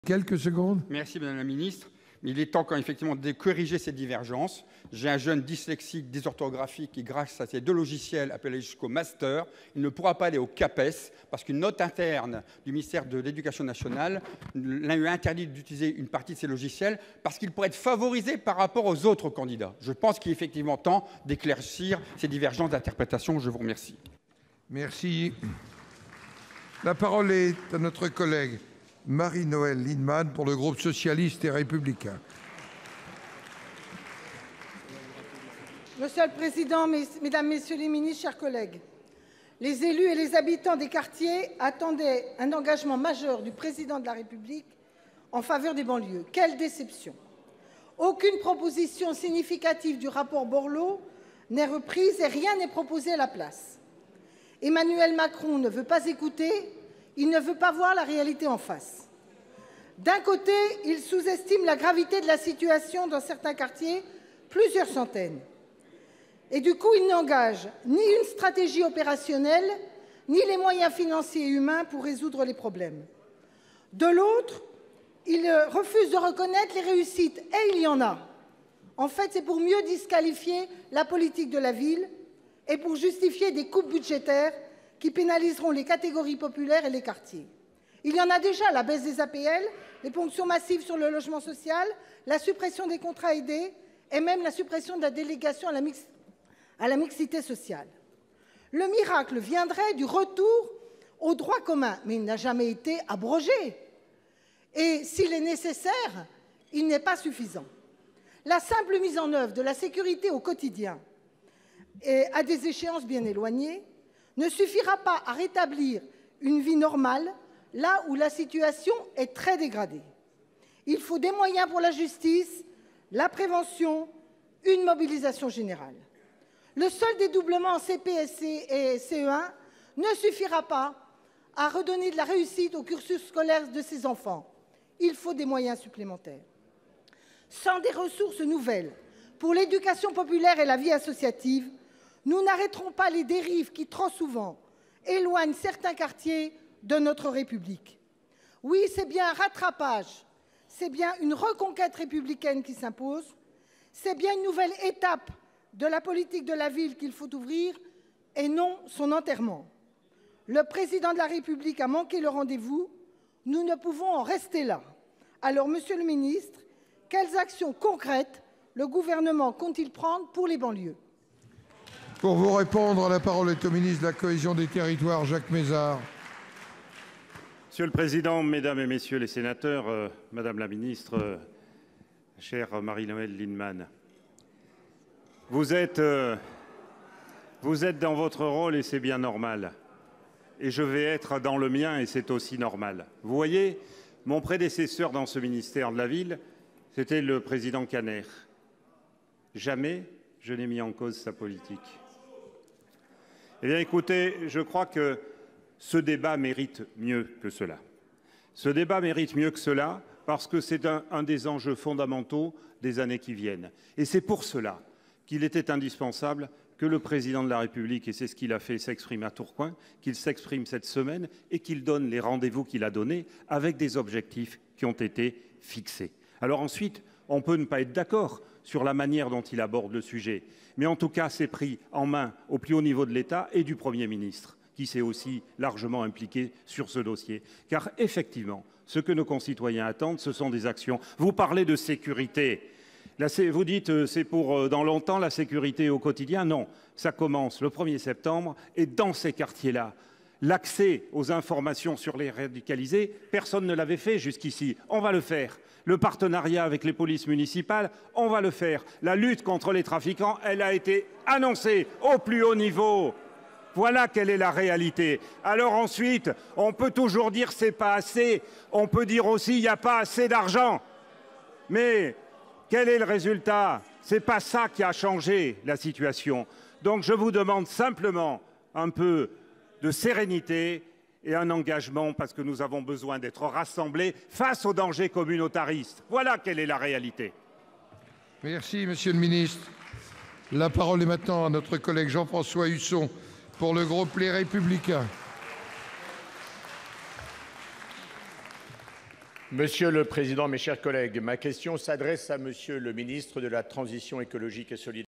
Quelques secondes. Merci Madame la Ministre. Il est temps quand effectivement de corriger ces divergences. J'ai un jeune dyslexique, dysorthographique qui, grâce à ces deux logiciels appelés jusqu'au master, il ne pourra pas aller au CAPES parce qu'une note interne du ministère de l'Éducation nationale lui a interdit d'utiliser une partie de ces logiciels parce qu'il pourrait être favorisé par rapport aux autres candidats. Je pense qu'il est effectivement temps d'éclaircir ces divergences d'interprétation. Je vous remercie. Merci. La parole est à notre collègue Marie-Noëlle Lienemann pour le groupe socialiste et républicain. Monsieur le Président, Mesdames, Messieurs les ministres, chers collègues, les élus et les habitants des quartiers attendaient un engagement majeur du Président de la République en faveur des banlieues. Quelle déception! Aucune proposition significative du rapport Borloo n'est reprise et rien n'est proposé à la place. Emmanuel Macron ne veut pas écouter, il ne veut pas voir la réalité en face. D'un côté, il sous-estime la gravité de la situation dans certains quartiers, plusieurs centaines. Et du coup, il n'engage ni une stratégie opérationnelle, ni les moyens financiers et humains pour résoudre les problèmes. De l'autre, il refuse de reconnaître les réussites, et il y en a. En fait, c'est pour mieux disqualifier la politique de la ville et pour justifier des coupes budgétaires qui pénaliseront les catégories populaires et les quartiers. Il y en a déjà, la baisse des APL, les ponctions massives sur le logement social, la suppression des contrats aidés et même la suppression de la délégation à la mixité sociale. Le miracle viendrait du retour au droit commun, mais il n'a jamais été abrogé. Et s'il est nécessaire, il n'est pas suffisant. La simple mise en œuvre de la sécurité au quotidien et à des échéances bien éloignées ne suffira pas à rétablir une vie normale là où la situation est très dégradée. Il faut des moyens pour la justice, la prévention, une mobilisation générale. Le seul dédoublement en CPSC et CE1 ne suffira pas à redonner de la réussite au cursus scolaire de ces enfants. Il faut des moyens supplémentaires. Sans des ressources nouvelles pour l'éducation populaire et la vie associative, nous n'arrêterons pas les dérives qui, trop souvent, éloignent certains quartiers de notre République. Oui, c'est bien un rattrapage, c'est bien une reconquête républicaine qui s'impose, c'est bien une nouvelle étape de la politique de la ville qu'il faut ouvrir et non son enterrement. Le Président de la République a manqué le rendez-vous, nous ne pouvons en rester là. Alors, Monsieur le Ministre, quelles actions concrètes le gouvernement compte-t-il prendre pour les banlieues? Pour vous répondre, la parole est au ministre de la Cohésion des Territoires, Jacques Mézard. Monsieur le Président, Mesdames et Messieurs les sénateurs, Madame la Ministre, chère Marie-Noëlle Lienemann, vous êtes dans votre rôle et c'est bien normal. Et je vais être dans le mien et c'est aussi normal. Vous voyez, mon prédécesseur dans ce ministère de la Ville, c'était le président Caner. Jamais je n'ai mis en cause sa politique. Eh bien, écoutez, je crois que ce débat mérite mieux que cela. Ce débat mérite mieux que cela parce que c'est un des enjeux fondamentaux des années qui viennent. Et c'est pour cela qu'il était indispensable que le Président de la République, et c'est ce qu'il a fait, s'exprime à Tourcoing, qu'il s'exprime cette semaine et qu'il donne les rendez-vous qu'il a donnés avec des objectifs qui ont été fixés. Alors ensuite, on peut ne pas être d'accord sur la manière dont il aborde le sujet. Mais en tout cas, c'est pris en main au plus haut niveau de l'État et du Premier ministre, qui s'est aussi largement impliqué sur ce dossier. Car effectivement, ce que nos concitoyens attendent, ce sont des actions. Vous parlez de sécurité. Vous dites c'est pour dans longtemps la sécurité au quotidien. Non, ça commence le 1er septembre et dans ces quartiers-là, l'accès aux informations sur les radicalisés, personne ne l'avait fait jusqu'ici. On va le faire. Le partenariat avec les polices municipales, on va le faire. La lutte contre les trafiquants, elle a été annoncée au plus haut niveau. Voilà quelle est la réalité. Alors ensuite, on peut toujours dire c'est pas assez. On peut dire aussi il n'y a pas assez d'argent. Mais quel est le résultat? C'est pas ça qui a changé la situation. Donc je vous demande simplement un peu de sérénité et un engagement parce que nous avons besoin d'être rassemblés face aux dangers communautaristes. Voilà quelle est la réalité. Merci, Monsieur le Ministre. La parole est maintenant à notre collègue Jean-François Husson pour le groupe Les Républicains. Monsieur le président, mes chers collègues, ma question s'adresse à Monsieur le ministre de la Transition écologique et solidaire.